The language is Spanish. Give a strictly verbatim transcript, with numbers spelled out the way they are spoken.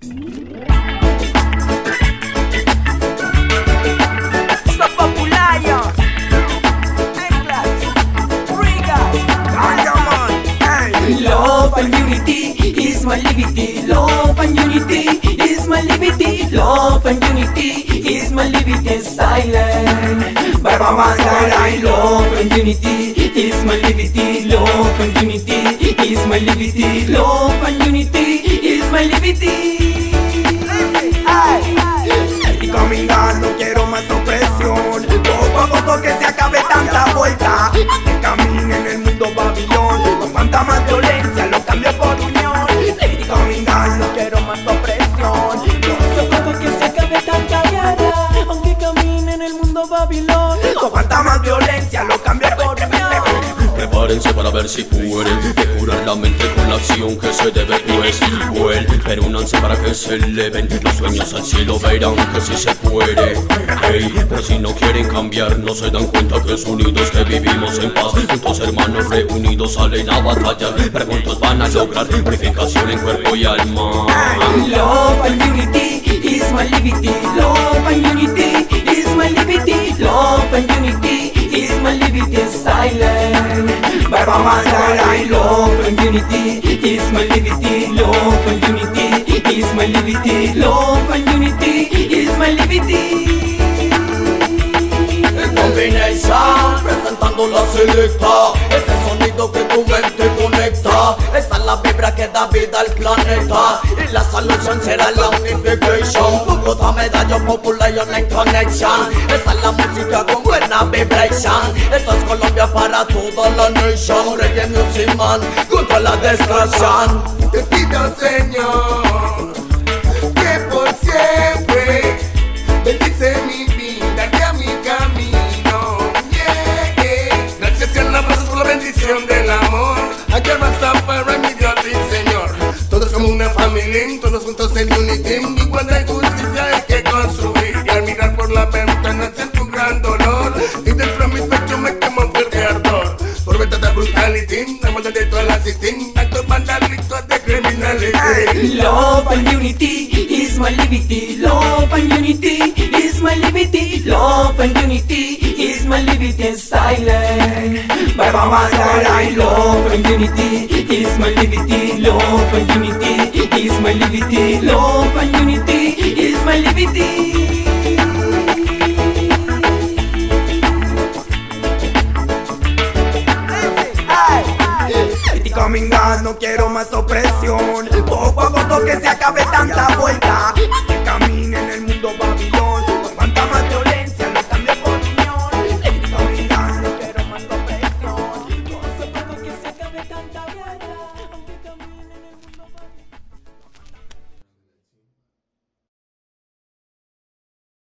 Love and unity is my liberty. Love and unity is my liberty. Love and unity is my liberty. Silent, but my God, love and unity is my liberty. Love and unity is my liberty. Love and unity is my liberty. Y caminar, no quiero más opresión. Poco a poco que se acabe tanta vuelta. Que camine en el mundo Babilón. Con cuanta más violencia lo cambio por unión. Y caminar, no quiero más opresión. Poco a poco que se acabe tanta guerra. Aunque camine en el mundo Babilón. Con cuanta más violencia lo cambio por unión. Prepárense para ver si pueden depurar la mente con la acción que se debe, pues vuelven, pero únanse para que se eleven los sueños al cielo, verán que sí se puede. Hey, pero si no quieren cambiar, no se dan cuenta que es unidos que vivimos en paz. Juntos hermanos reunidos salen a batallar, pero juntos van a lograr purificación en cuerpo y alma. Love and unity is my liberty. Love and unity is my liberty. Love and unity is my liberty. Silent, but my God, love and unity is my liberty. Love and unity is my liberty. Love and unity is my liberty. Combination, presentando la selecta. Este sonido que tu mente conecta. Esta es la vibra que da vida al planeta. Y la solución será la unification. Bogotá, Medallo, population and connection. Esta es la música con buena vibration. Esto es Colombia para toda la nation. Reggae music man, contra la destrucción. Te pido, Señor, que por siempre bendice mi vida y a mi camino. Yeah, yeah. Gracias y alabanzas por la bendición del amor. Aquí avanza para mi Dios y Señor. Todos como una familia, todos juntos en unity. Igualdad y justicia hay que construir. Y al mirar por la ventana siento un gran dolor. Y dentro de mi pecho me quemo un fuerte ardor. Por venta de brutality, la maldad de toda la city. Actos vandálicos de criminality. Love and unity is my liberty. Love and unity is my liberty. Love and unity is my liberty. Silent, but my God, love and unity is my liberty. Love and unity is my liberty. Love and unity is my liberty. Caminar, no quiero más opresión. Poco a poco que se acabe tanta vuelta.